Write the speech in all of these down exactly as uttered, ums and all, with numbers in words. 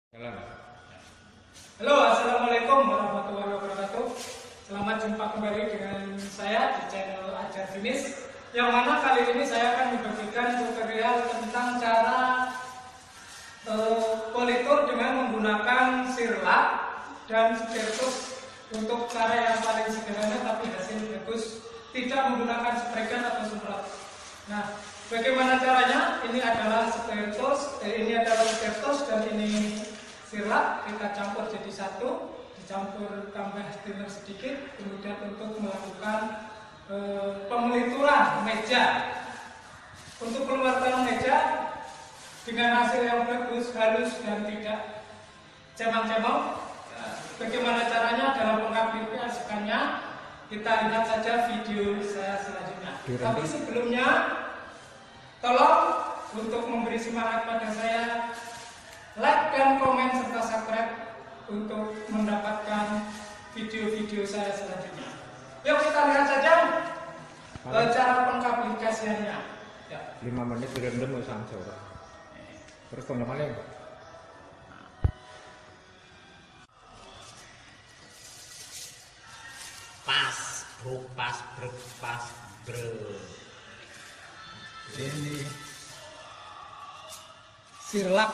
Halo, Halo, assalamualaikum warahmatullahi wabarakatuh. Selamat jumpa kembali dengan saya di channel Ajar Finish. Yang mana kali ini saya akan membagikan tutorial tentang cara uh, politur dengan menggunakan sirlak dan spiritus untuk cara yang paling sederhana tapi hasil bagus, tidak menggunakan spray gun atau semprot. Nah, bagaimana caranya? Ini adalah spiritus, eh, ini adalah spiritus dan ini sirlak, kita campur jadi satu, dicampur tambah thinner sedikit, kemudian untuk melakukan e, pemelituran meja. Untuk pemelituran meja dengan hasil yang bagus, halus dan tidak cemang-cemong. Bagaimana caranya? Dalam mengaplikasikannya kita lihat saja video saya selanjutnya. Tapi sebelumnya, tolong untuk memberi semangat pada saya, like dan komen serta subscribe untuk mendapatkan video-video saya selanjutnya. Yuk kita lihat saja uh, cara pengaplikasiannya. Ya. lima menit direndam usang jauh. Terus kalau maling pas bro pas bro pas bro Ini sirlak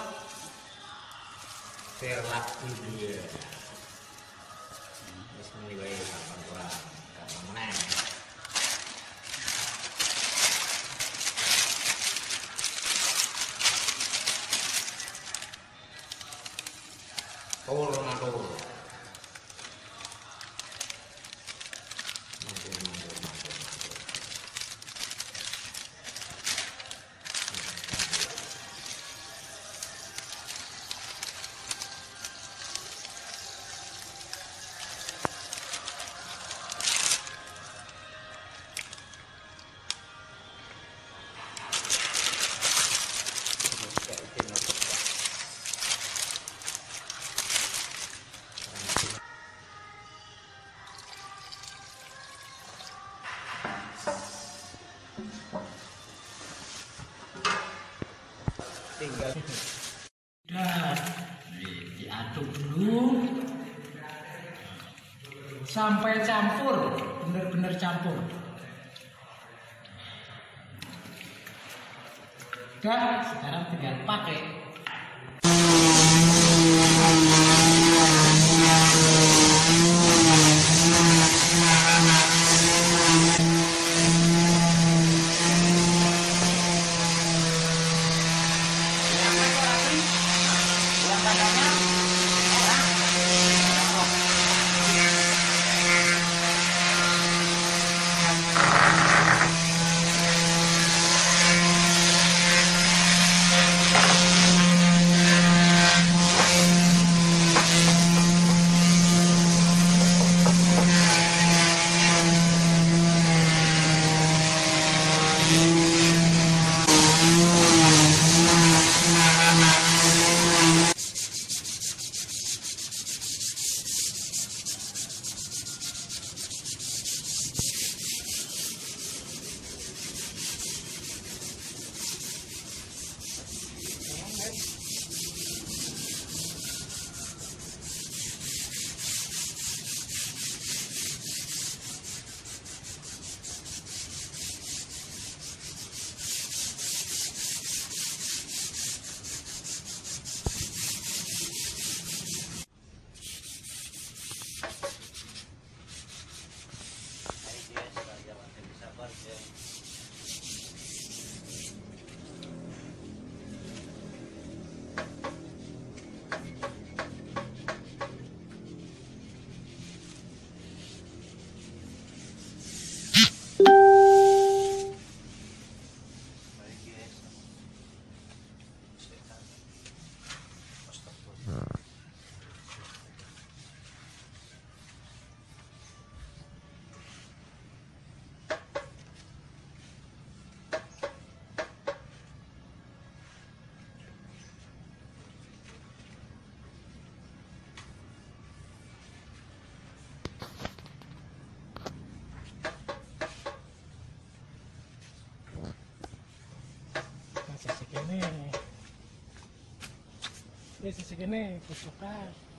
sirlak dia bismillah kapan kurang kapan meneng tur matur tinggal dan diaduk dulu sampai campur, benar-benar campur. Dan sekarang tinggal pakai. Wis sing kene gosokan.